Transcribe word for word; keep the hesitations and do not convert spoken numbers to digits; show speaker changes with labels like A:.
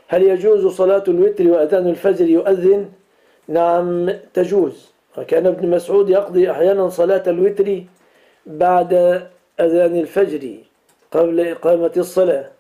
A: هل يجوز صلاة الوتر وأذان الفجر يؤذن؟ نعم تجوز. وكان ابن مسعود يقضي أحيانا صلاة الوتر بعد أذان الفجر قبل إقامة الصلاة.